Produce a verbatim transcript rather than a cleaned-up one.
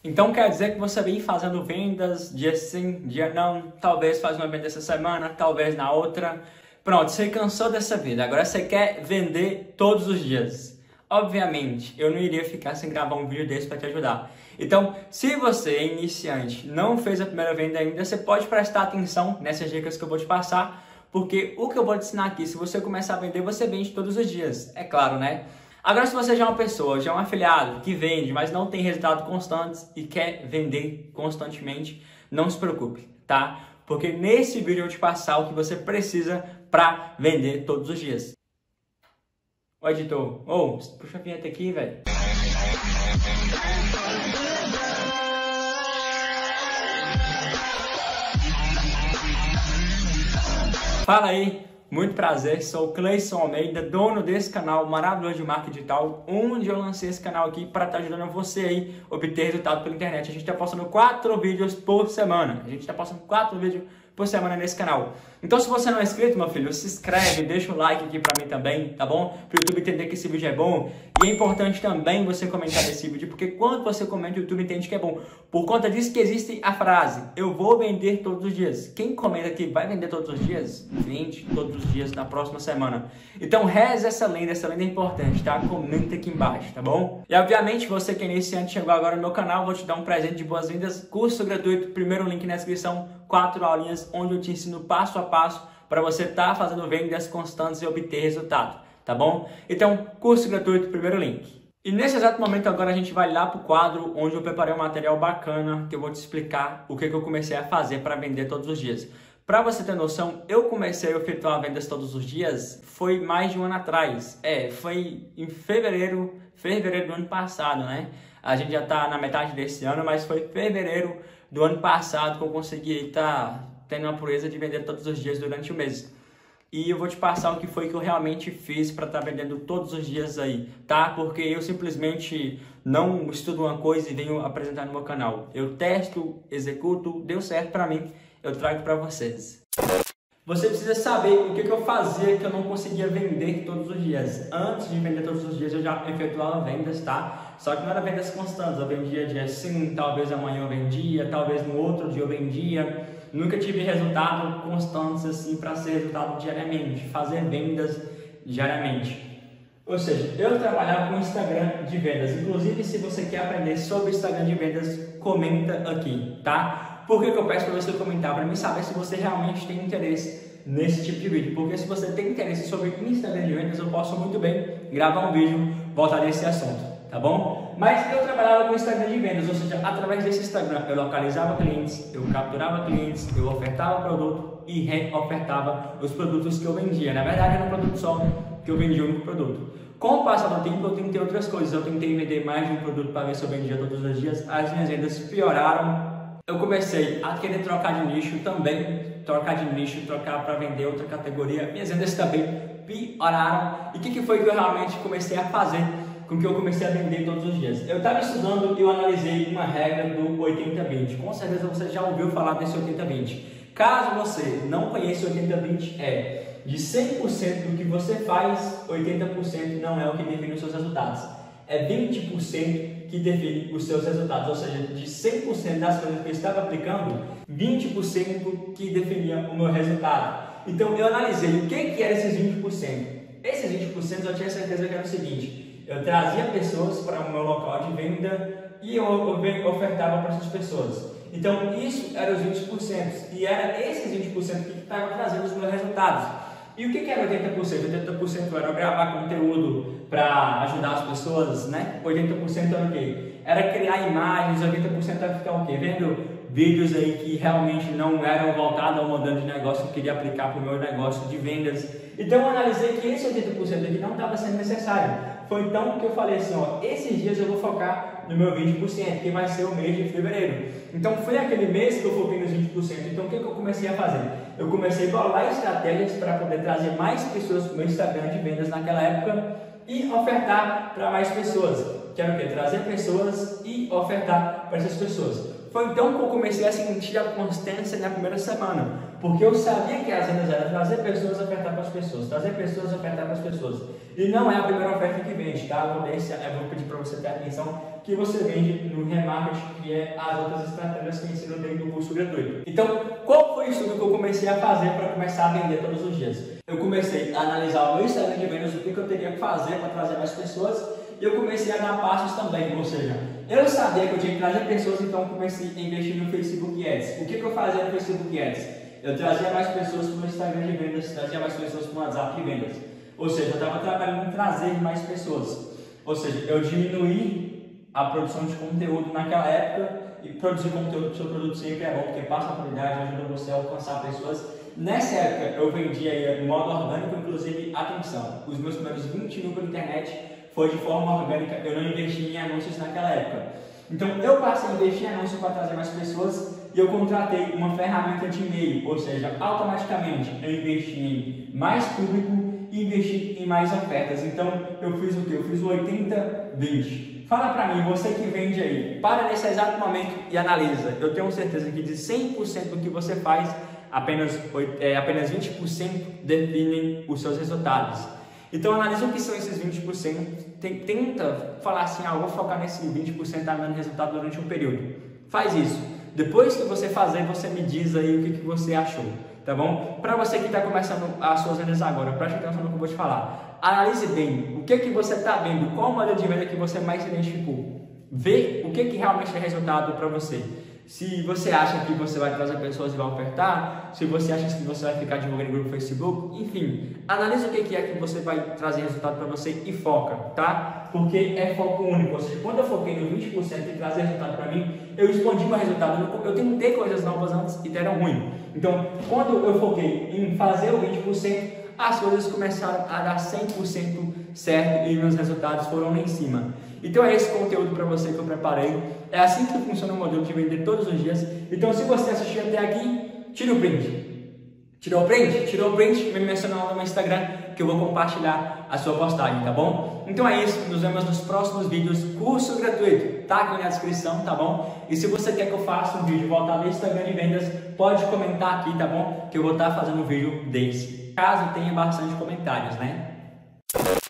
Então quer dizer que você vem fazendo vendas dia sim, dia não, talvez faz uma venda essa semana, talvez na outra. Pronto, você cansou dessa vida, agora você quer vender todos os dias. Obviamente, eu não iria ficar sem gravar um vídeo desse para te ajudar. Então, se você é iniciante, não fez a primeira venda ainda, você pode prestar atenção nessas dicas que eu vou te passar, porque o que eu vou te ensinar aqui, se você começar a vender, você vende todos os dias, é claro, né? Agora, se você já é uma pessoa, já é um afiliado que vende, mas não tem resultados constantes e quer vender constantemente, não se preocupe, tá? Porque nesse vídeo eu vou te passar o que você precisa para vender todos os dias. Ô editor, ô, oh, puxa a vinheta aqui, velho. Fala aí, muito prazer, sou o Cleison Almeida, dono desse canal maravilhoso de marketing digital, onde eu lancei esse canal aqui para estar ajudando você aí a obter resultado pela internet. A gente está postando quatro vídeos por semana, a gente está postando quatro vídeos por semana nesse canal. Então, se você não é inscrito, meu filho, se inscreve, deixa o like aqui pra mim também, tá bom? Para o YouTube entender que esse vídeo é bom. E é importante também você comentar esse vídeo, porque quando você comenta, o YouTube entende que é bom. Por conta disso que existe a frase, eu vou vender todos os dias. Quem comenta que vai vender todos os dias, vende todos os dias na próxima semana. Então, reza essa lenda, essa lenda é importante, tá? Comenta aqui embaixo, tá bom? E, obviamente, você que é iniciante, chegou agora no meu canal, vou te dar um presente de boas-vindas, curso gratuito, primeiro link na descrição, quatro aulinhas, onde eu te ensino passo a passo para você estar tá fazendo vendas constantes e obter resultado, tá bom? Então, curso gratuito, primeiro link. E nesse exato momento agora a gente vai lá para o quadro onde eu preparei um material bacana que eu vou te explicar o que, que eu comecei a fazer para vender todos os dias. Para você ter noção, eu comecei a efetuar vendas todos os dias foi mais de um ano atrás. É, foi em fevereiro, fevereiro do ano passado, né? A gente já está na metade desse ano, mas foi fevereiro do ano passado que eu consegui estar tá tendo a proeza de vender todos os dias durante o mês. E eu vou te passar o que foi que eu realmente fiz para estar tá vendendo todos os dias aí, tá? Porque eu simplesmente não estudo uma coisa e venho apresentar no meu canal. Eu testo, executo, deu certo para mim, eu trago para vocês. Você precisa saber o que, que eu fazia que eu não conseguia vender todos os dias. Antes de vender todos os dias eu já efetuava vendas, tá? Só que não era vendas constantes, eu vendia dia sim, talvez amanhã eu vendia, talvez no outro dia eu vendia. Nunca tive resultado constantes assim para ser resultado diariamente, fazer vendas diariamente. Ou seja, eu trabalhava com Instagram de vendas. Inclusive, se você quer aprender sobre Instagram de vendas, comenta aqui, tá? Por que que eu peço para você comentar? Para mim saber se você realmente tem interesse nesse tipo de vídeo. Porque se você tem interesse sobre Instagram de vendas, eu posso muito bem gravar um vídeo voltar nesse assunto, tá bom? Mas eu trabalhava com Instagram de vendas, ou seja, através desse Instagram eu localizava clientes, eu capturava clientes, eu ofertava produto e reofertava os produtos que eu vendia. Na verdade era um produto só que eu vendia, um único produto. Com o passar do tempo eu tentei outras coisas, eu tentei vender mais de um produto para ver se eu vendia todos os dias, as minhas vendas pioraram. Eu comecei a querer trocar de nicho também, trocar de nicho, trocar para vender outra categoria, minhas vendas também pioraram. E o que, que foi que eu realmente comecei a fazer com que eu comecei a vender todos os dias? Eu estava estudando e eu analisei uma regra do oitenta vinte. Com certeza você já ouviu falar desse oitenta vinte. Caso você não conheça o oitenta vinte, é de cem por cento do que você faz, oitenta por cento não é o que define os seus resultados. É vinte por cento que define os seus resultados. Ou seja, de cem por cento das coisas que eu estava aplicando, vinte por cento que definia o meu resultado. Então eu analisei o que, que era esses vinte por cento. Esses vinte por cento eu tinha certeza que era o seguinte: eu trazia pessoas para o meu local de venda e eu ofertava para essas pessoas. Então isso era os vinte por cento e era esses vinte por cento que estavam trazendo os meus resultados. E o que, que era oitenta por cento? oitenta por cento era eu gravar conteúdo para ajudar as pessoas, né? oitenta por cento era o quê? Era criar imagens, oitenta por cento era ficar o quê? Vendo vídeos aí que realmente não eram voltados ao modelo de negócio que eu queria aplicar para o meu negócio de vendas. Então eu analisei que esse oitenta por cento aqui não estava sendo necessário. Foi então que eu falei assim, ó, esses dias eu vou focar no meu vinte por cento, que vai ser o mês de fevereiro. Então foi aquele mês que eu foquei nos vinte por cento. Então o que, que eu comecei a fazer? Eu comecei a bolar estratégias para poder trazer mais pessoas para o meu Instagram de vendas naquela época e ofertar para mais pessoas. Quero o quê? Trazer pessoas e ofertar para essas pessoas. Foi então que eu comecei a sentir a constância na primeira semana. porque eu sabia que as vendas eram trazer pessoas, ofertar para as pessoas, trazer pessoas, ofertar para as pessoas. E não é a primeira oferta que vende, tá? Eu vou, deixar, eu vou pedir para você ter atenção que você vende no remarketing, que é as outras estratégias que ensino dentro do curso gratuito. Então, qual foi o estudo que eu comecei a fazer para começar a vender todos os dias? Eu comecei a analisar o meu Instagram de vendas, o que, que eu teria que fazer para trazer mais pessoas, e eu comecei a dar passos também, ou seja, eu sabia que eu tinha que trazer pessoas, então eu comecei a investir no Facebook Ads. O que, que eu fazia no Facebook Ads? Eu trazia mais pessoas para o Instagram de vendas, trazia mais pessoas para o WhatsApp de vendas. Ou seja, eu estava trabalhando em trazer mais pessoas. Ou seja, eu diminuí a produção de conteúdo naquela época, e produzir conteúdo para o seu produto sempre é bom, porque passa a qualidade, ajuda você a alcançar pessoas. Nessa época eu vendia em modo orgânico, inclusive, atenção, os meus primeiros vinte mil pela internet foi de forma orgânica, eu não investi em anúncios naquela época. Então eu passei a investir em anúncios para trazer mais pessoas e eu contratei uma ferramenta de e-mail, ou seja, automaticamente eu investi em mais público e investi em mais ofertas. Então eu fiz o que? Eu fiz o oitenta vinte. Fala pra mim, você que vende aí, para nesse exato momento e analisa. Eu tenho certeza que de cem por cento do que você faz, apenas, é, apenas vinte por cento definem os seus resultados. Então analisa o que são esses vinte por cento, tenta falar assim, ah, eu vou focar nesse vinte por cento dando resultado durante um período. Faz isso. Depois que você fazer, você me diz aí o que, que você achou, tá bom? Para você que está começando as suas vendas agora, preste atenção no que eu vou te falar. Analise bem o que, que você está vendo, qual modelo de venda que você mais se identificou. Vê o que, que realmente é resultado para você. Se você acha que você vai trazer pessoas e vai ofertar, se você acha que você vai ficar divulgando em grupo Facebook, enfim, analisa o que é que você vai trazer resultado para você e foca, tá? Porque é foco único, ou seja, quando eu foquei no vinte por cento e trazer resultado para mim, eu expandi meu resultado, eu tentei coisas novas antes e deram ruim. Então, quando eu foquei em fazer o vinte por cento, as coisas começaram a dar cem por cento certo e meus resultados foram lá em cima. Então é esse conteúdo para você que eu preparei. É assim que funciona o modelo de vender todos os dias. Então se você assistiu até aqui, tira o print. Tirou o print? Tirou o print, me menciona lá no meu Instagram que eu vou compartilhar a sua postagem, tá bom? Então é isso, nos vemos nos próximos vídeos, curso gratuito, tá aqui na descrição, tá bom? E se você quer que eu faça um vídeo voltado ao Instagram de vendas, pode comentar aqui, tá bom? Que eu vou estar fazendo um vídeo desse, caso tenha bastante comentários, né?